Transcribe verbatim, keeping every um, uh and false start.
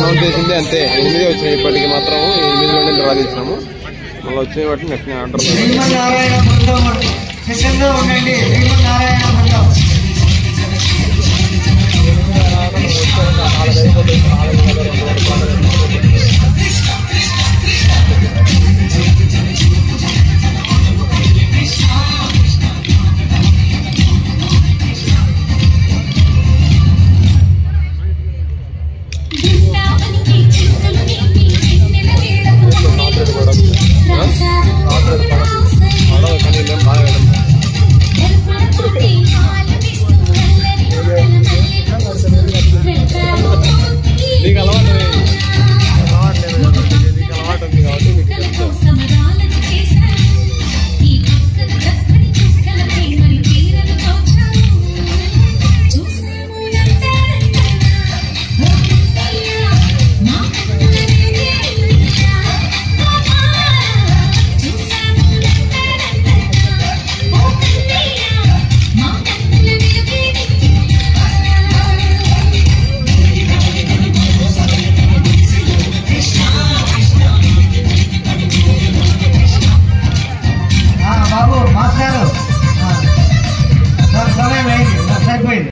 Count చేసింది అంతే, ఎనిమిది వచ్చినాయి. ఇప్పటికి మాత్రం ఎనిమిదిలోనే డ్రా చేసినాము. మళ్ళీ వచ్చిన వాటిని నెక్స్ట్ ఆర్డర్ నాలుగైదు